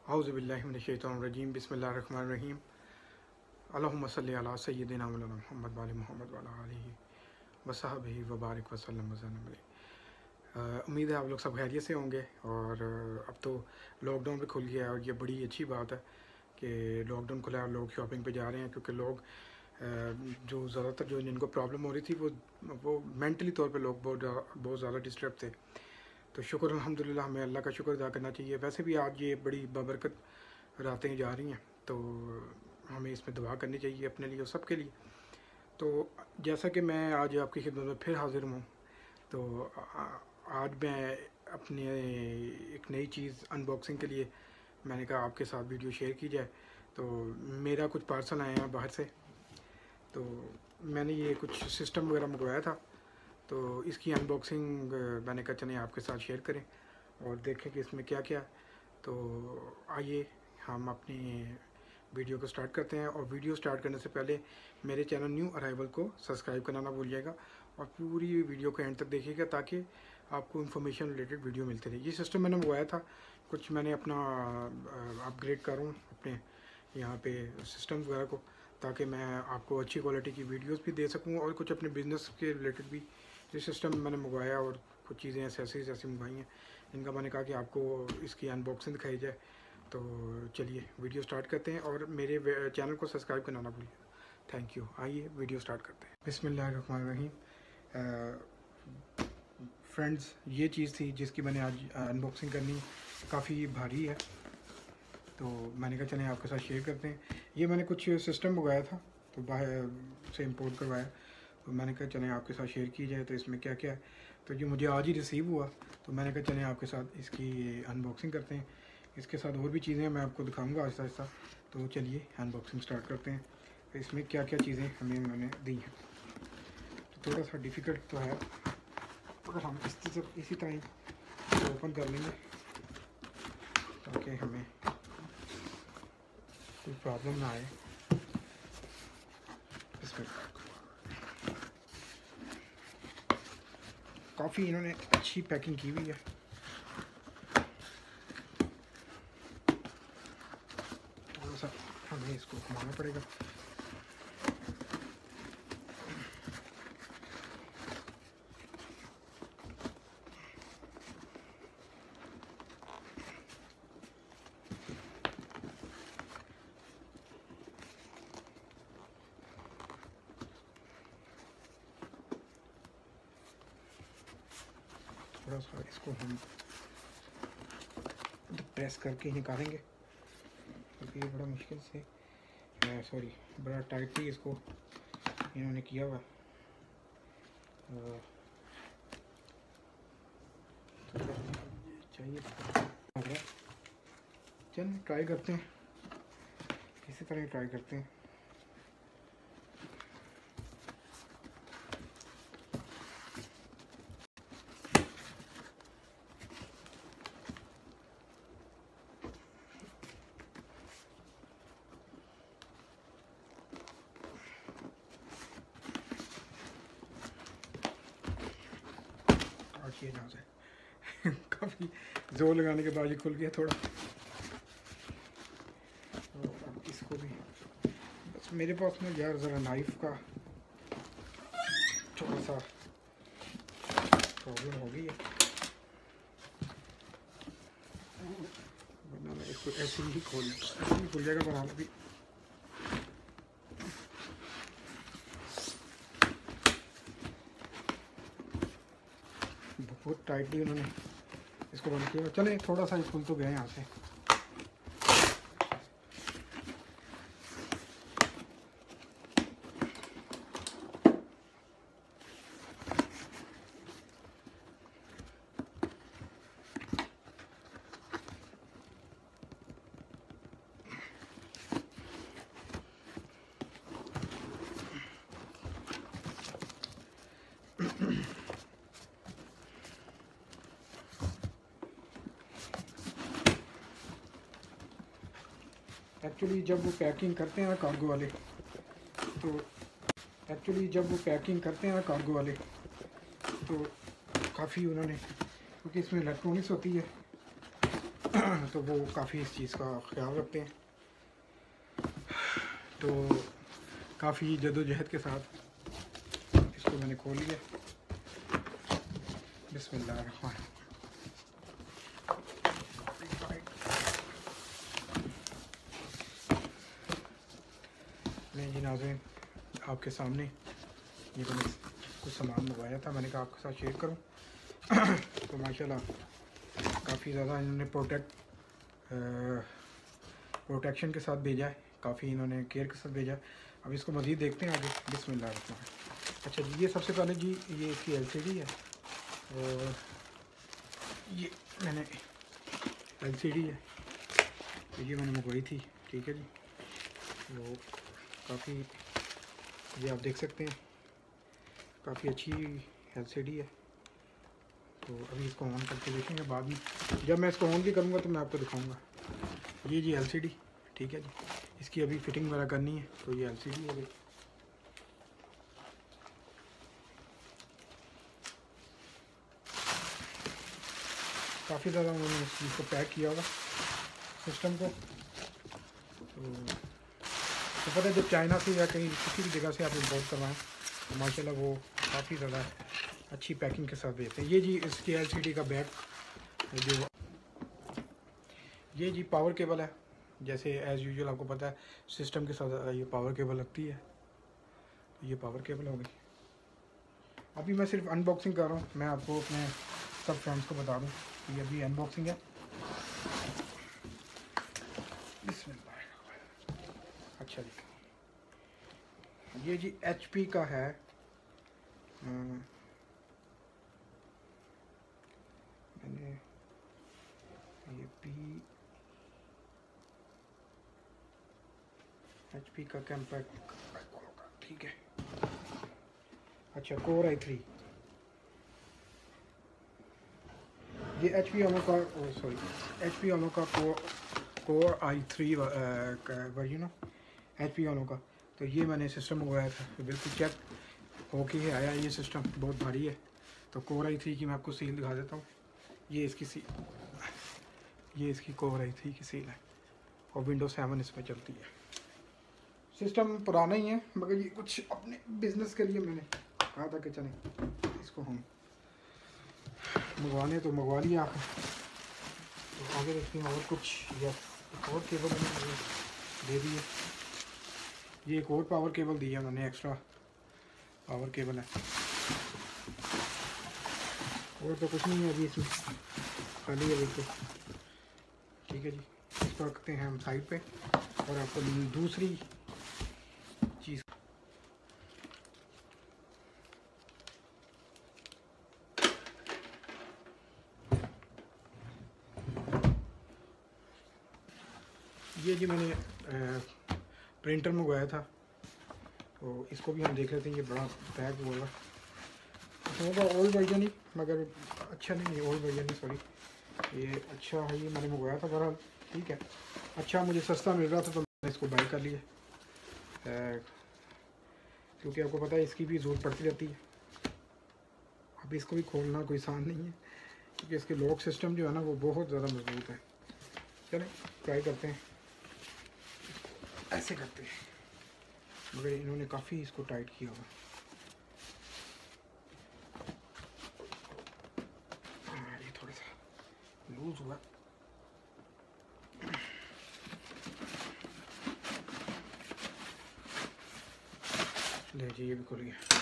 औज़ुबिल्लाहि मिनश्शैतानिर्रजीम बिस्मिल्लाहिर्रहमानिर्रहीम अल्लाहुम्मा सल्लि अला सय्यिदिना मौलाना मुहम्मद व आलि मुहम्मद व अला आलिहि व सहबिहि व बारिक व सल्लम वसल्लम। उम्मीद है आप लोग सब खैरियत से होंगे। और अब तो लॉकडाउन भी खुल गया है और ये बड़ी अच्छी बात है कि लॉकडाउन खुला है और लोग शॉपिंग पे जा रहे हैं, क्योंकि लोग जो ज़्यादातर जो जिनको प्रॉब्लम हो रही थी वो मेंटली तौर पे लोग बहुत ज़्यादा डिस्टर्ब थे। तो शुक्र अल्हम्दुलिल्लाह, हमें अल्लाह का शुक्र अदा करना चाहिए। वैसे भी आज ये बड़ी बाबरकत रातें जा रही हैं, तो हमें इसमें दुआ करनी चाहिए अपने लिए और सबके लिए। तो जैसा कि मैं आज आपकी खिदमत में फिर हाज़िर हूँ, तो आज मैं अपने एक नई चीज़ अनबॉक्सिंग के लिए मैंने कहा आपके साथ वीडियो शेयर की जाए। तो मेरा कुछ पार्सल आए हैं बाहर से, तो मैंने ये कुछ सिस्टम वगैरह मंगवाया था, तो इसकी अनबॉक्सिंग मैंने कहा चलें आपके साथ शेयर करें और देखें कि इसमें क्या क्या। तो आइए हम अपनी वीडियो को स्टार्ट करते हैं। और वीडियो स्टार्ट करने से पहले मेरे चैनल न्यू अराइवल को सब्सक्राइब करना ना भूलिएगा और पूरी वीडियो को एंड तक देखिएगा ताकि आपको इन्फॉर्मेशन रिलेटेड वीडियो मिलती रहे। ये सिस्टम मैंने मंगवाया था, कुछ मैंने अपना अपग्रेड करूँ अपने यहाँ पे सिस्टम वगैरह को, ताकि मैं आपको अच्छी क्वालिटी की वीडियोस भी दे सकूँ और कुछ अपने बिज़नेस के रिलेटेड भी ये सिस्टम मैंने मंगवाया और कुछ चीज़ें एसेसरीज ऐसी मंगवाई हैं जिनका मैंने कहा कि आपको इसकी अनबॉक्सिंग दिखाई जाए। तो चलिए वीडियो स्टार्ट करते हैं और मेरे चैनल को सब्सक्राइब करना ना भूलिए। Thank you. आइए वीडियो स्टार्ट करते हैं। बिस्मिल्लाहिर्रहमानिर्रहीम। फ्रेंड्स, ये चीज़ थी जिसकी मैंने आज अनबॉक्सिंग करनी, काफ़ी भारी है, तो मैंने कहा चलें आपके साथ शेयर करते हैं। ये मैंने कुछ सिस्टम मंगाया था, तो बाहर से इंपोर्ट करवाया, तो मैंने कहा चलें आपके साथ शेयर की जाए तो इसमें क्या क्या है। तो ये मुझे आज ही रिसीव हुआ, तो मैंने कहा चलें आपके साथ इसकी अनबॉक्सिंग करते हैं। इसके साथ और भी चीज़ें मैं आपको दिखाऊंगा आहिस्ता आहिस्ता। तो चलिए अनबॉक्सिंग स्टार्ट करते हैं। तो इसमें क्या क्या चीज़ें हमें उन्होंने दी हैं। तो थोड़ा सा डिफ़िकल्ट तो है, अगर हम इसी तरह ही ओपन कर लेंगे ताकि हमें कोई प्रॉब्लम ना आए। इसमें काफ़ी इन्होंने अच्छी पैकिंग की हुई है। थोड़ा सा हमें इसको घुमाना पड़ेगा। थोड़ा सा इसको हम प्रेस करके ही निकालेंगे, क्योंकि ये बड़ा मुश्किल से सॉरी बड़ा टाइटली इसको इन्होंने किया हुआ। चाहिए चल ट्राई करते हैं, इसी तरह ट्राई करते हैं। ये ना से काफ़ी जोर लगाने के बाद ये खुल गया थोड़ा। तो अब इसको भी बस मेरे पास में यार ज़रा नाइफ का थोड़ा सा प्रॉब्लम हो गई है, वरना मैं इसको ऐसे ही खुल जाएगा। पर आप भी बहुत टाइटली उन्होंने इसको बंद किया। चले थोड़ा सा खुल तो गया यहाँ से। एक्चुअली जब वो पैकिंग करते हैं ना कार्गो वाले, तो तो काफ़ी उन्होंने, क्योंकि इसमें इलेक्ट्रॉनिक्स होती है, तो वो काफ़ी इस चीज़ का ख्याल रखते हैं। तो काफ़ी जदोजहद के साथ इसको मैंने खोल लिया। बिस्मिल्लाह। मैं जी नाज़रीन आपके सामने ये मैंने कुछ सामान मंगवाया था, मैंने कहा आपके साथ शेयर करूं। तो माशाल्लाह काफ़ी ज़्यादा इन्होंने प्रोटेक्शन के साथ भेजा है, काफ़ी इन्होंने केयर के साथ भेजा है। अब इसको मज़ीद देखते हैं आगे। बिस्मिल्लाह। अच्छा जी, ये सबसे पहले जी ये इसकी LCD है, और ये मैंने LCD है, तो ये मैंने मंगवाई थी, ठीक है जी। तो काफ़ी ये आप देख सकते हैं काफ़ी अच्छी LCD है। तो अभी इसको ऑन करके देखेंगे, बाद में जब मैं इसको ऑन भी करूँगा तो मैं आपको दिखाऊंगा। ये जी LCD, ठीक है जी। इसकी अभी फिटिंग वगैरह करनी है, तो ये LCD है। काफ़ी ज़्यादा उन्होंने इस चीज़ को पैक किया होगा सिस्टम को। तो पता है जब चाइना से या कहीं किसी भी जगह से आप इम्पोर्ट करवाएं तो माशाल्लाह वो काफ़ी ज़्यादा अच्छी पैकिंग के साथ देते हैं। ये जी इसकी LCD का बैक जो ये जी पावर केबल है, जैसे एज़ यूजुअल आपको पता है सिस्टम के साथ ये पावर केबल लगती है। ये पावर केबल हो गई। अभी मैं सिर्फ अनबॉक्सिंग कर रहा हूँ, मैं आपको अपने सब फ्रेंड्स को बता दूँ कि अभी अनबॉक्सिंग है। अच्छा जी, ये जी HP का है। मैंने ये HP का कैम्पैक्ट, ठीक है। अच्छा, Core i3, ये HP Ono का, सॉरी HP Ono का Core i3 version HP Ono का। तो ये मैंने सिस्टम मंगवाया था, तो बिल्कुल चेक होके ही आया। ये सिस्टम बहुत भारी है। तो Core i3 की मैं आपको सील दिखा देता हूँ। ये इसकी Core i3 की सील है, और Windows 7 इसमें चलती है। सिस्टम पुराना ही है, मगर ये कुछ अपने बिजनेस के लिए मैंने कहा था कि चलें इसको हम मंगवाने, तो मंगवा लिया आपने। तो आगे देखते हैं और कुछ। यस, एक और केबल दे दी है। ये एक और पावर केबल दी है उन्होंने, एक्स्ट्रा पावर केबल है। और तो कुछ नहीं है अभी इसमें, खाली है बिल्कुल, ठीक है जी। इसको रखते हैं हम साइड पे, और आपको दूसरी चीज़, ये जी मैंने प्रिंटर मंगवाया था, तो इसको भी हम देख लेते हैं। ये बड़ा पैक होगा, होगा ओल्ड वर्जन ही, मगर अच्छा नहीं है, ओल्ड वर्जन ही, सॉरी। ये अच्छा है, ये मैंने मंगवाया था बहरहाल, ठीक है। अच्छा मुझे सस्ता मिल रहा था तो मैंने इसको बाई कर लिया, क्योंकि आपको पता है इसकी भी ज़रूरत पड़ती रहती है। अब इसको भी खोलना कोई आसान नहीं है, क्योंकि इसके लॉक सिस्टम जो है ना वो बहुत ज़्यादा मजबूत है। चलें ट्राई करते हैं, ऐसे करते हैं, मगर इन्होंने काफ़ी इसको टाइट किया हुआ। ये थोड़ा सा लूज हुआ। ले जी, ये भी खुल गया।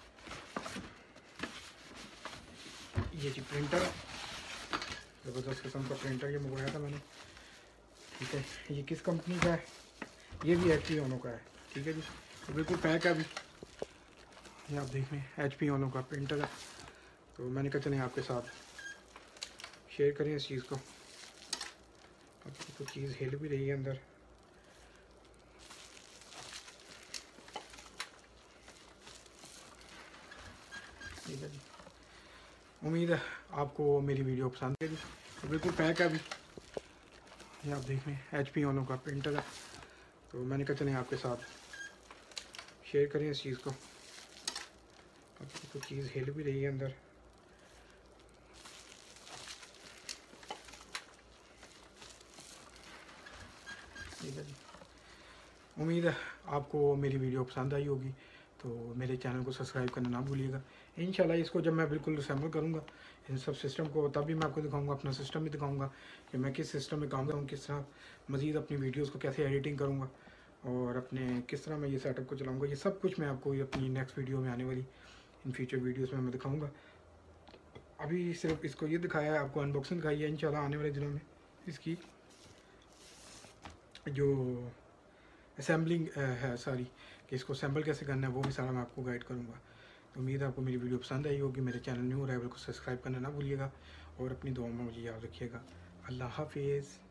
ये जी प्रिंटर, ज़बरदस्त किस्म का प्रिंटर ये मंगवाया था मैंने, ठीक है। ये किस कंपनी का है? ये भी HP Ono का है, ठीक है जी। तो बिल्कुल पैक है अभी, ये आप देख रहे हैं HP Ono का प्रिंटर है। तो मैंने कहा चलें आपके साथ शेयर करें इस चीज़ को। अब तो चीज़ हिल भी रही है अंदर। ठीक है जी, उम्मीद है आपको मेरी वीडियो पसंद है जी। तो बिल्कुल पैक है अभी, ये आप देख रहे हैं HP Ono का प्रिंटर है। तो मैंने कहा चलें आपके साथ शेयर करें इस चीज़ को। अब तो चीज़ हिल भी रही है अंदर। ठीक है जी। उम्मीद है आपको मेरी वीडियो पसंद आई होगी, तो मेरे चैनल को सब्सक्राइब करना ना भूलिएगा। इंशाल्लाह इसको जब मैं बिल्कुल असेंबल करूँगा इन सब सिस्टम को, तब भी मैं आपको दिखाऊंगा, अपना सिस्टम भी दिखाऊंगा कि मैं किस सिस्टम में काम करूँ, किस तरह मज़ीद अपनी वीडियोज़ को कैसे एडिटिंग करूँगा और अपने किस तरह मैं ये सेटअप को चलाऊँगा। ये सब कुछ मैं आपको अपनी नेक्स्ट वीडियो में आने वाली इन फ्यूचर वीडियोज़ में मैं दिखाऊँगा। अभी सिर्फ इसको ये दिखाया है, आपको अनबॉक्सिंग दिखाई है। इंशाल्लाह आने वाले दिनों में इसकी जो असेंबलिंग है सारी, कि इसको असेंबल कैसे करना है, वो भी सारा मैं आपको गाइड करूँगा। तो उम्मीद है आपको मेरी वीडियो पसंद आई होगी। मेरे चैनल न्यू अराइवल को सब्सक्राइब करना ना भूलिएगा और अपनी दुआ में मुझे याद रखिएगा। अल्लाह हाफिज़।